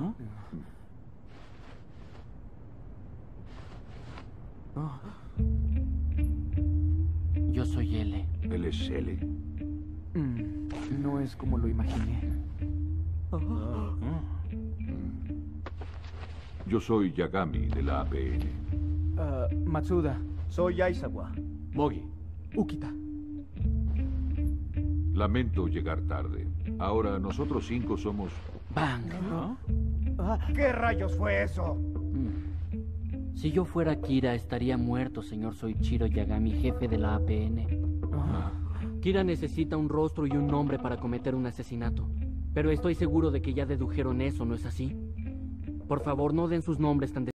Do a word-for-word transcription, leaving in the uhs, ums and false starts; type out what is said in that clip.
¿Ah? Oh. Yo soy L. Él es L. Mm, no es como lo imaginé. Oh. Yo soy Yagami de la A P N. Uh, Matsuda. Soy Aizawa. Mogi. Ukita. Lamento llegar tarde. Ahora nosotros cinco somos... Bang. ¿Ah? ¿Qué rayos fue eso? Mm. Si yo fuera Kira, estaría muerto, señor Soichiro Yagami, jefe de la A P N. Ah. Kira necesita un rostro y un nombre para cometer un asesinato. Pero estoy seguro de que ya dedujeron eso, ¿no es así? Por favor, no den sus nombres tan